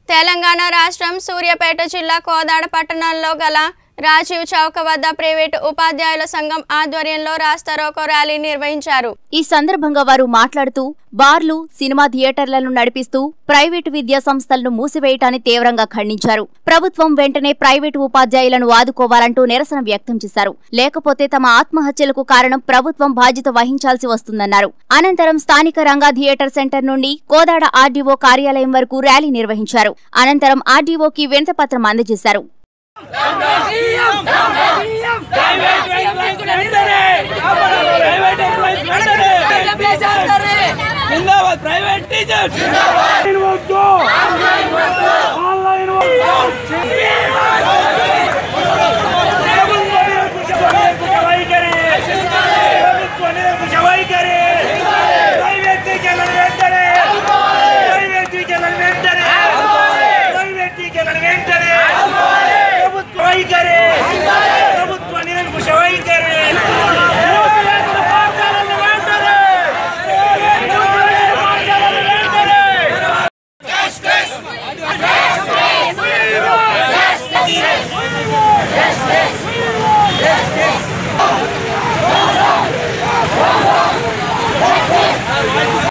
తెలంగాణ రాష్ట్రం సూర్యాపేట జిల్లా కోదాడ పట్టణంలో గల రాజీవ్ చౌక వద్ద ప్రైవేటు ఉపాధ్యాయుల సంఘం ఆధ్వర్యంలో రాస్తారోకో ర్యాలీ నిర్వహించారు. ఈ సందర్భంగా వారు మాట్లాడుతూ బార్లు, సినిమా థియేటర్లను నడిపిస్తూ ప్రైవేటు విద్యా సంస్థలను మూసివేయటాన్ని తీవ్రంగా ఖండించారు. ప్రభుత్వం వెంటనే ప్రైవేటు ఉపాధ్యాయులను ఆదుకోవాలంటూ నిరసన వ్యక్తం చేశారు. లేకపోతే తమ ఆత్మహత్యలకు కారణం ప్రభుత్వం బాధ్యత వహించాల్సి వస్తుందన్నారు. అనంతరం స్థానిక రంగా థియేటర్ సెంటర్ నుండి కోదాడ ఆర్డీఓ కార్యాలయం వరకు ర్యాలీ నిర్వహించారు. అనంతరం ఆర్డీఓకి వినతిపత్రం అందజేశారు. Private teachers!